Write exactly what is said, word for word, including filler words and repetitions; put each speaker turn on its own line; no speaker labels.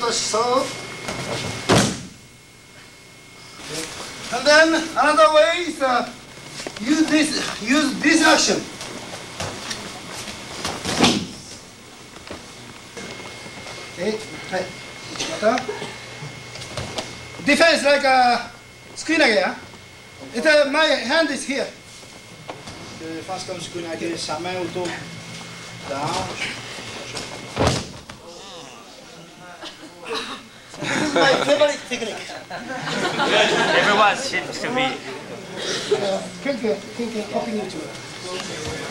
the so. And then another way is uh, use this use this action. Okay. Right. Defense like a screen again. It, uh, my hand is here. The first comes screen again. Sama uto down. This is my favorite technique.
Everyone seems to be.
Uh, can can can copy it too.